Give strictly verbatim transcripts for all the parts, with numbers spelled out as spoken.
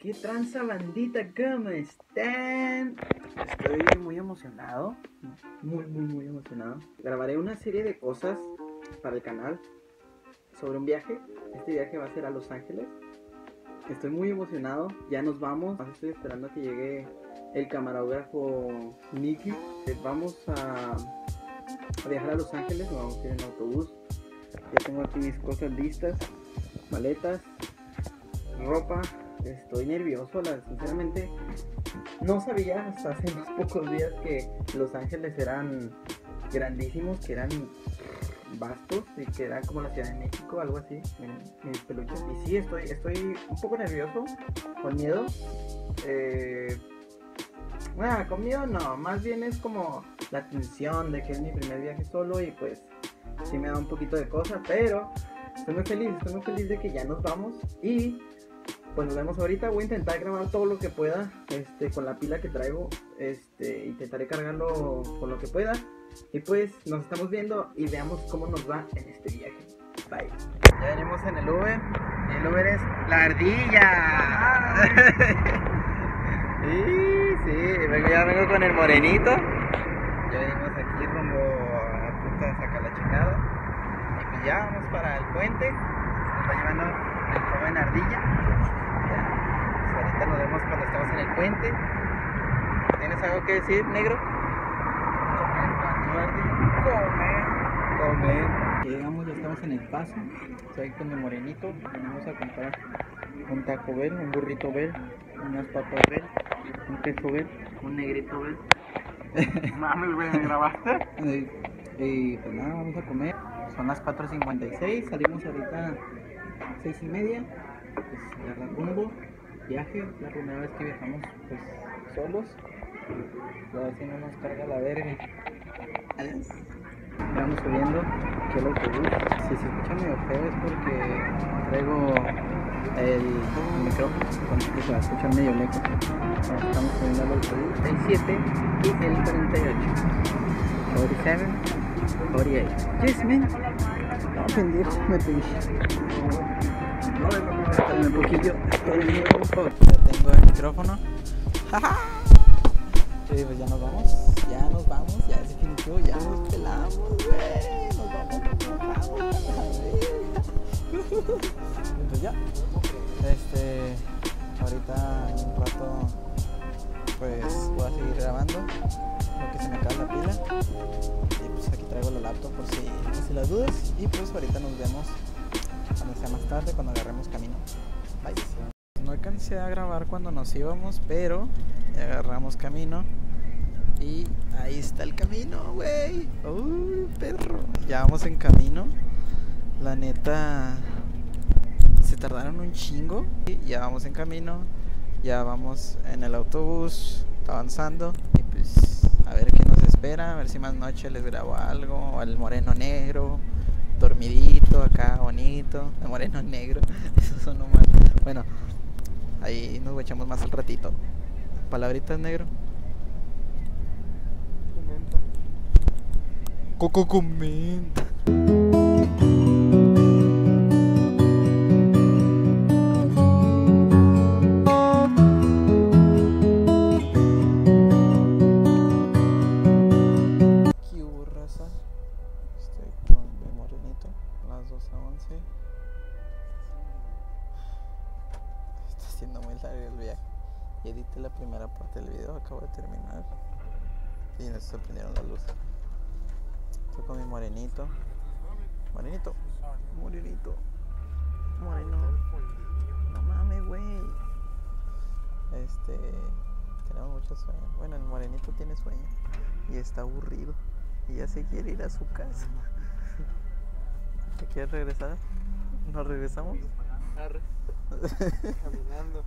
¿Qué tranza, bandita? ¿Cómo están? Estoy muy emocionado, muy, muy, muy emocionado. Grabaré una serie de cosas para el canal sobre un viaje. Este viaje va a ser a Los Ángeles. Estoy muy emocionado, ya nos vamos. Estoy esperando a que llegue el camarógrafo Nicky. Vamos a, a viajar a Los Ángeles, nos vamos a ir en autobús. Ya tengo aquí mis cosas listas, maletas, ropa. Estoy nervioso, la, sinceramente no sabía hasta hace unos pocos días que Los Ángeles eran grandísimos, que eran vastos y que eran como la Ciudad de México, algo así. Miren mis peluches. Y sí, estoy, estoy un poco nervioso, con miedo. Eh, bueno, con miedo no, más bien es como la tensión de que es mi primer viaje solo y pues sí me da un poquito de cosa, pero estoy muy feliz, estoy muy feliz de que ya nos vamos y pues nos vemos ahorita. Voy a intentar grabar todo lo que pueda este, con la pila que traigo. Este, intentaré cargarlo con lo que pueda. Y pues nos estamos viendo y veamos cómo nos va en este viaje. Bye. Ya venimos en el Uber. Y el Uber es la ardilla. Y sí, ya vengo con el morenito. Ya venimos aquí rumbo a punto de sacar la chingada. Y pues ya vamos para el puente. Nos va llevando el joven ardilla. Ahorita nos vemos cuando estamos en el puente. ¿Tienes algo que decir, negro? Comer, comer. Llegamos, ya estamos en el paso. Estoy con el morenito. Venimos a comprar un taco Bell, un burrito Bell, unas papas Bell, un queso Bell, un negrito Bell. Mami, güey, ¿me grabaste? Y, y pues nada, vamos a comer. Son las cuatro cincuenta y seis. Salimos ahorita a seis y media. Pues agarrar rumbo. Viaje, la primera vez que viajamos pues solos. A ver si no nos carga la verga. Adiós. Vamos subiendo aquí el autobús. Si se escucha medio feo es porque traigo el, el micrófono, entonces se va a escuchar medio lejos. Estamos subiendo al autobús, el siete y el cuarenta y ocho. cuarenta y siete, cuarenta y ocho. Yes, man. No, pendejo, me pedí. No, espérame un poquillo. Ya tengo el micrófono. Sí, pues ya nos vamos. Ya nos vamos. Ya es definitivo. Ya nos pelamos, güey. Nos vamos, nos vamos. Pues ya. Este. Ahorita en un rato. Pues voy a seguir grabando. Lo que se me acaba la pila. Y pues aquí traigo la laptop por si, por si las dudas. Y pues ahorita nos vemos cuando sea más tarde, cuando agarremos camino. Bye. No alcancé a grabar cuando nos íbamos, pero ya agarramos camino. Y ahí está el camino, güey. Uy, perro. Ya vamos en camino. La neta, se tardaron un chingo. Y ya vamos en camino. Ya vamos en el autobús. Está avanzando. Y pues a ver qué nos espera. A ver si más noche les grabo algo. Al moreno negro. Dormidito acá, bonito. El moreno negro. Eso sonó mal. Bueno, ahí nos echamos más al ratito. Palabritas, negro. Comenta. Coco comenta. ¿Qué hubo, raza? Estoy con mi morenito, las doce a once. Está siendo muy largo el viaje. Y edité la primera parte del video, acabo de terminar. Y nos sorprendieron las luces. Estoy con mi morenito. Morenito. Morenito. Moreno. No mames, güey. Este. Tenemos mucho sueño. Bueno, el morenito tiene sueño. Y está aburrido. Y ya se quiere ir a su casa. ¿Te quieres regresar? ¿Nos regresamos? Arre. Caminando.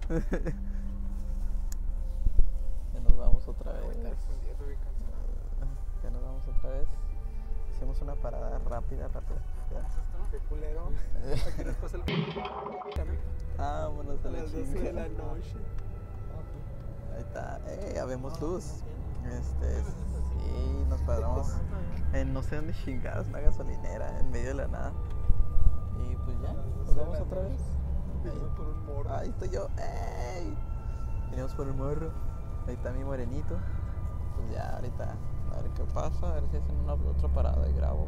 Ya nos vamos otra vez. Uh, Ya nos vamos otra vez. Hicimos una parada rápida, rápida. Qué culero. Aquí nos pasa el Vámonos a a la las doce de la chingada. noche. Ahí está. Eh, ya vemos luz. Este, sí, nos paramos en no sé dónde chingados, una gasolinera en medio de la nada. Y pues ya, nos vamos otra vez. Venimos por un morro. Ahí estoy yo. ¡Ey! Venimos por un morro. Ahí está mi morenito. Pues ya ahorita a ver qué pasa, a ver si hacen una otra parada y grabo.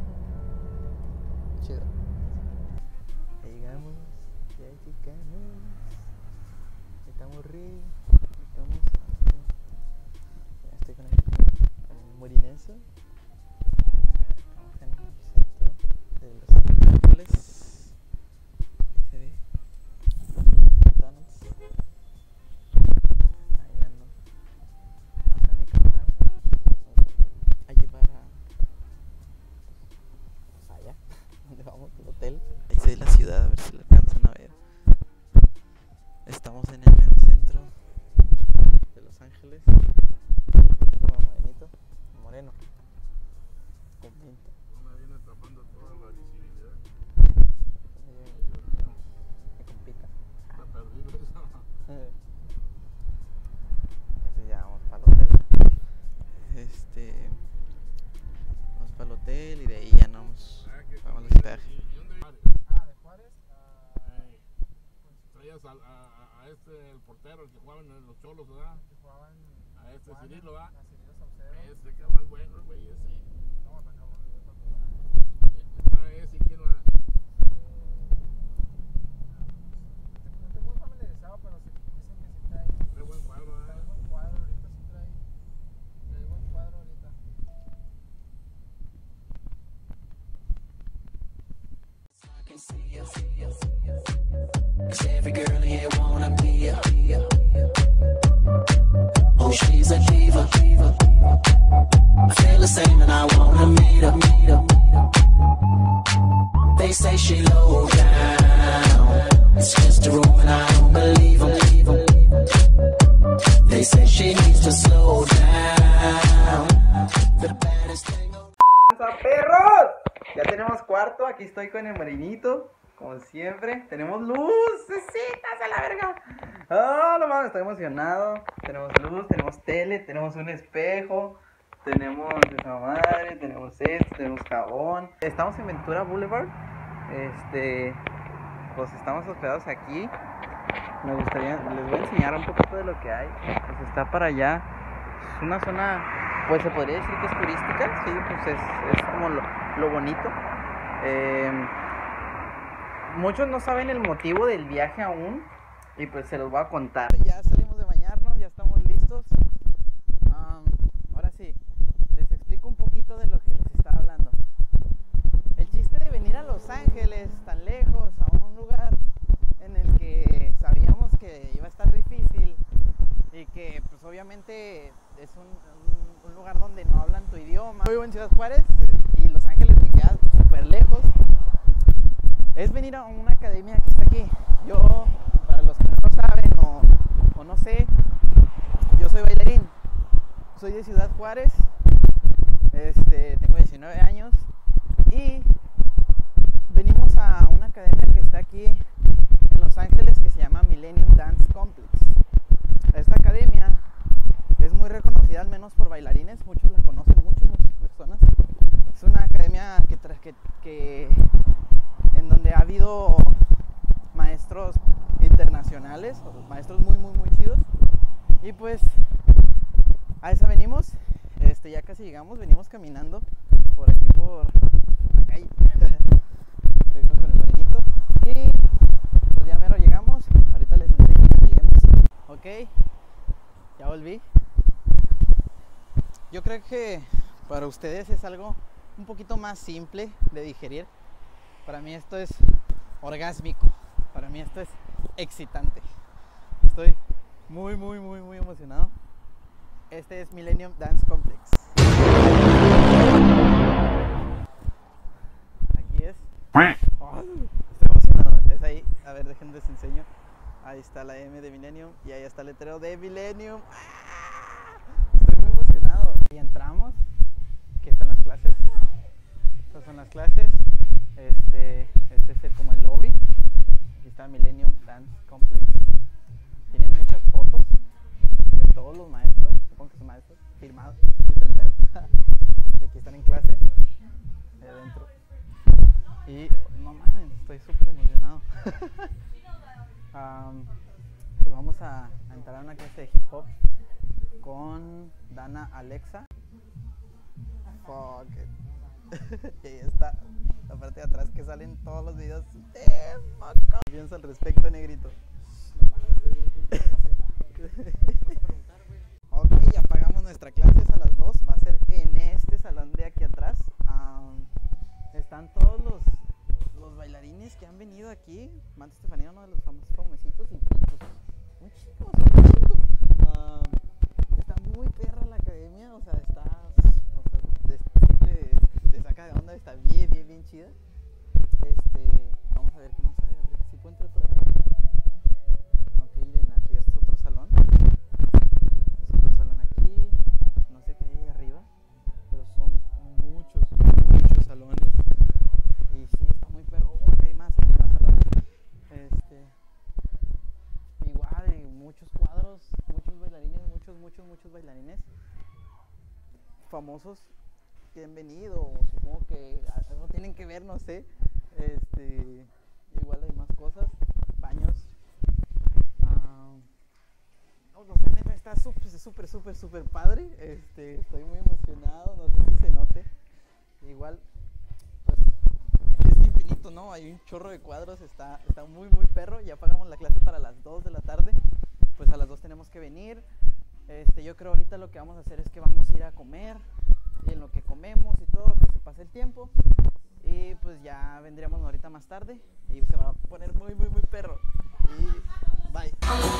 Chido. Ahí llegamos, ya llegamos. Estamos re. Estamos. Ya estoy con el, con el morenazo. Estamos en el centro de Los Ángeles. Ahí se ve. McDonald's. Está llegando. Acá mi cámara. A llevar a. Pues allá. Donde vamos, el hotel. Ahí se ve la ciudad, a ver si la alcanzan a ver. Estamos en el mero centro de Los Ángeles. Como morenito, moreno. Comenta. No me viene tapando toda la visibilidad. Me complica. Está perdido eso. Entonces ya vamos para el hotel. Este. Vamos para el hotel y de ahí ya nos Ah, qué vamos al comida. hospedaje. ¿Y dónde vives? Ah, de Juárez a. Ey, traías al- a, a, a este, el portero, el que jugaba en los Cholos, ¿verdad? Que jugaban. A este Tijuana, Cirilo, ¿verdad? A Cirilo Saucedo. Ese que más bueno, güey, ese. No, está cabrón, güey, para jugar. Está ese, ¿quién más? No estoy muy familiarizado, pero sí, dicen que sí trae. Qué buen cuadro, Trae ¿verdad? buen cuadro ahorita, sí trae. Trae buen cuadro ahorita. Cause every girl here wanna be a, oh, she's a diva. I feel the same and I wanna meet her, meet her. They say she low down, it's just a rumor and I don't believe 'em. They say she needs to slow down. The baddest thing on ¡Pasa, perros! Ya tenemos cuarto, aquí estoy con el morenito, como siempre. Tenemos lucecitas a la verga. Oh, no mames, estoy emocionado. Tenemos luz, tenemos tele, tenemos un espejo, tenemos esa madre, tenemos esto, tenemos jabón. Estamos en Ventura Boulevard. Este, pues estamos hospedados aquí. Me gustaría, les voy a enseñar un poquito de lo que hay. Pues está para allá. Es una zona, pues se podría decir que es turística. Sí, pues es, es como lo, lo bonito. Eh, muchos no saben el motivo del viaje aún. Y pues se los voy a contar. Ya salimos de bañarnos, ya estamos listos. Um, ahora sí, les explico un poquito de lo que les estaba hablando. El chiste de venir a Los Ángeles, tan lejos, a un lugar en el que sabíamos que iba a estar difícil y que pues obviamente es un, un, un lugar donde no hablan tu idioma. Yo vivo en Ciudad Juárez y Los Ángeles me queda súper lejos. Es venir a una academia que está aquí. Yo, para los que no lo saben o, o no sé, yo soy bailarín. Soy de Ciudad Juárez, este, tengo diecinueve años y venimos a una academia que está aquí en Los Ángeles que se llama Millennium Dance Complex. Esta academia es muy reconocida al menos por bailarines, muchos la conocen, muchas, muchas personas. Es una academia que, que, que en donde ha habido maestros internacionales, maestros muy muy muy chidos. Y pues a esa venimos, este, ya casi llegamos, venimos caminando por aquí por la calle. Estoy con el morenito y pues ya mero llegamos, ahorita les enseño cuando lleguemos. Ok, ya volví. Yo creo que para ustedes es algo un poquito más simple de digerir. Para mí esto es orgásmico, para mí esto es excitante. Estoy muy, muy, muy, muy emocionado. Este es Millennium Dance Complex. Aquí es. Oh, estoy emocionado. Es ahí. A ver, déjenme les enseño. Ahí está la M de Millennium y ahí está el letrero de Millennium. ¡Ah! Estoy muy emocionado. Y entramos. Aquí están las clases. Estas son las clases. Este, este es el, como el lobby. Aquí está Millennium Dance Complex. Tienen muchas fotos de todos los maestros, supongo que son maestros, firmados. Y aquí están en clase, ahí adentro. Y no mames, estoy súper emocionado. Um, pues vamos a, a entrar a una clase de hip hop con Dana Alexa. Fuck it. Y ahí está la parte de atrás que salen todos los videos. ¿Qué piensas al respecto, negrito? Ok, ya pagamos nuestra clase, es a las dos. Va a ser en este salón de aquí atrás. Um, están todos los, los bailarines que han venido aquí. Manta Estefanía, uno de los famosos famositos. Y pues, un chico, un chico. Um, está muy perra la academia, o sea, está. O sea, de, de, de saca de onda, está bien, bien, bien chida. Este, vamos a ver qué más hay. A ver si puedo entrar por acá. Ok, miren, aquí es otro salón. Es otro salón aquí. No sé qué hay ahí arriba, pero son muchos, muchos salones. Y sí, está muy perro. Oh, acá hay más, hay más salones. Este, igual, y muchos cuadros, muchos bailarines, muchos, muchos, muchos bailarines famosos que han venido, o supongo que algo tienen que ver, no sé. Este, igual hay más cosas, baños. Uh, no, no sé, neta, está súper, súper, súper, súper padre. Este, estoy muy emocionado, no sé si se note. Igual, pues, es infinito, ¿no? Hay un chorro de cuadros, está, está muy, muy perro. Ya pagamos la clase para las dos de la tarde. Pues a las dos tenemos que venir. Este, yo creo ahorita lo que vamos a hacer es que vamos a ir a comer. Y en lo que comemos y todo, que se pase el tiempo. Y pues ya vendríamos ahorita más tarde. Y se va a poner muy, muy, muy perro. Y bye.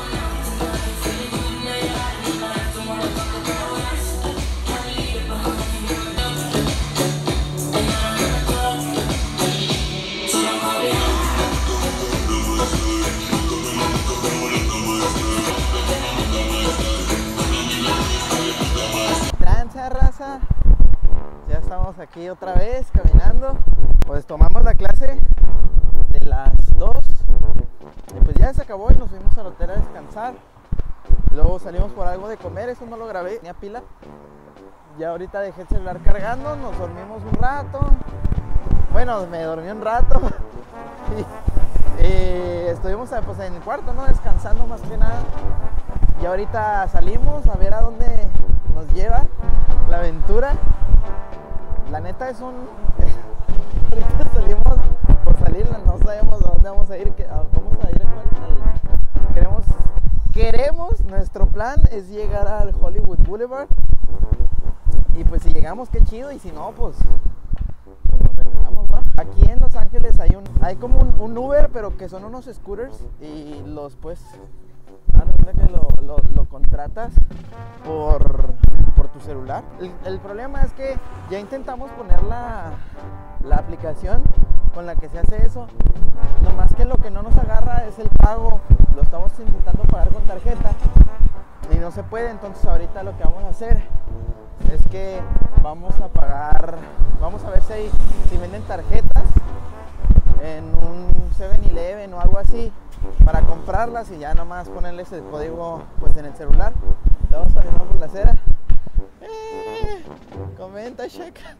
Tranza, raza. Ya estamos aquí otra vez caminando. Pues tomamos la clase de las dos y pues ya se acabó y nos fuimos al hotel a descansar. Luego salimos por algo de comer, eso no lo grabé, tenía pila. Ya ahorita dejé el celular cargando, nos dormimos un rato. Bueno, me dormí un rato y, y estuvimos pues, en el cuarto, ¿no? Descansando más que nada. Y ahorita salimos a ver a dónde nos lleva la aventura. La neta es un... ahorita salimos por salir, no sabemos a dónde vamos a ir. Vamos a ir al... Queremos... Queremos, nuestro plan es llegar al Hollywood Boulevard. Y pues si llegamos, qué chido. Y si no, pues... pues nos regresamos, ¿va? Aquí en Los Ángeles hay un... Hay como un, un Uber, pero que son unos scooters. Y los pues... Ah, no, que lo, lo, lo contratas por, por tu celular. El, el problema es que ya intentamos poner la, la aplicación con la que se hace eso. Nomás que lo que no nos agarra es el pago. Lo estamos intentando pagar con tarjeta y no se puede. Entonces ahorita lo que vamos a hacer es que vamos a pagar. Vamos a ver si, hay, si venden tarjetas en un seven eleven o algo así, para comprarlas y ya nomás ponerles el código pues en el celular. Estamos saliendo por la acera. Eh, comenta, checa.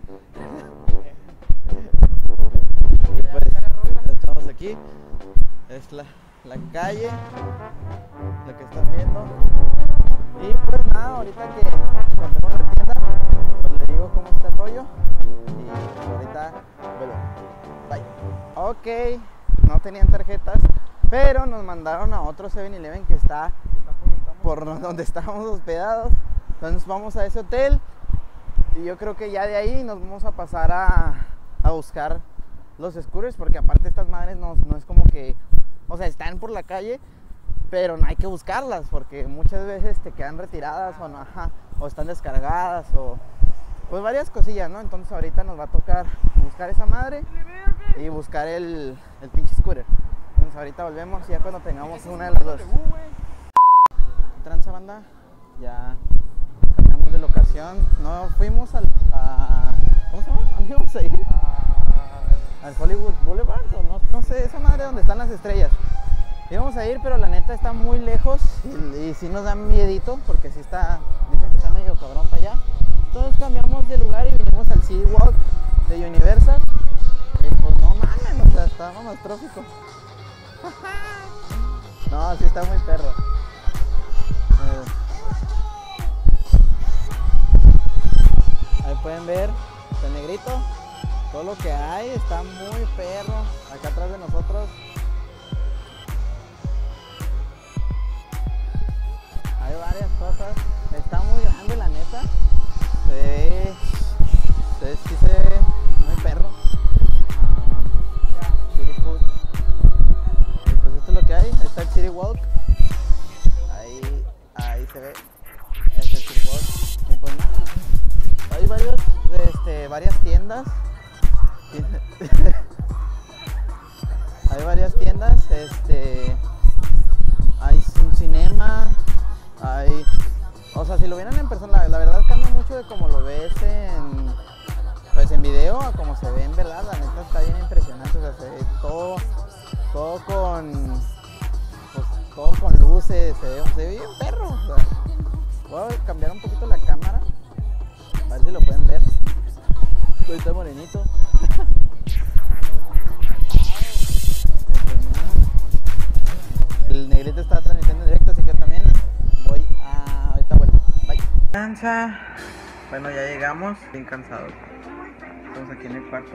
Y pues ya estamos aquí. Es la, la calle, lo que están viendo. Y pues nada, ahorita que encontremos la tienda, pues les digo cómo está el rollo. Y ahorita vuelvo. Bye. Ok, no tenían tarjetas, pero nos mandaron a otro seven eleven que está por donde estábamos hospedados. Entonces vamos a ese hotel y yo creo que ya de ahí nos vamos a pasar a, a buscar los scooters, porque aparte estas madres no, no es como que, o sea, están por la calle, pero no hay que buscarlas porque muchas veces te quedan retiradas o no, ajá, o están descargadas o pues varias cosillas, ¿no? Entonces ahorita nos va a tocar buscar esa madre y buscar el, el pinche scooter. Entonces ahorita volvemos ya cuando tengamos una de las dos. Tranza, banda, ya cambiamos de locación. No fuimos al, a, ¿cómo se llama? ¿A dónde íbamos a ir? Al Hollywood Boulevard o no, no sé, esa madre donde están las estrellas. Íbamos a ir, pero la neta está muy lejos y, y sí nos da miedito porque sí está, dicen que está medio cabrón para allá. Entonces cambiamos de lugar y vinimos al City Walk de Universal. Y pues no mames, o sea, está más trófico. No, sí está muy perro. Eh, Ahí pueden ver el negrito. Todo lo que hay está muy perro. Acá atrás de nosotros. Hay varias cosas. Está muy grande la neta. Se ve, se, sí se ve muy perro. Um, City Food. Y pues esto es lo que hay. Ahí está el City Walk. Ahí, ahí se ve. Es el City Walk. Y pues nada. Hay varios, este, varias tiendas. Hay varias tiendas. Este, hay un cinema. Hay, o sea, si lo vieran en persona, la, la verdad cambia mucho de como lo ves en, pues en video a como se ve en verdad. La neta está bien impresionante, o sea, se ve todo, todo con, pues, todo con luces, se ve, se ve bien perro. O sea, voy a cambiar un poquito la cámara, a ver si lo pueden ver. Estoy morenito. El negrito está transmitiendo en directo, así que también voy a... ahorita vuelvo. Bye. Cansa. Bueno, ya llegamos, bien cansados. Estamos aquí en el cuarto.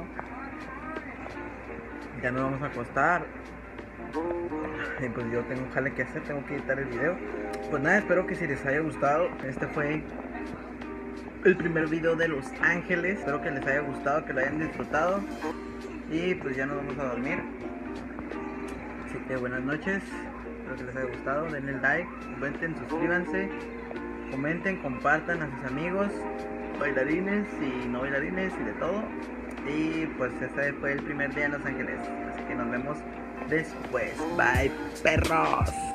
Ya nos vamos a acostar. Y pues yo tengo un jale que hacer, tengo que editar el video. Pues nada, espero que si les haya gustado. Este fue el primer video de Los Ángeles. Espero que les haya gustado, que lo hayan disfrutado. Y pues ya nos vamos a dormir. Así que buenas noches. Espero que les haya gustado. Denle like, comenten, suscríbanse, comenten, compartan a sus amigos, bailarines y no bailarines y de todo. Y pues este fue el primer día en Los Ángeles. Así que nos vemos después. Bye, perros.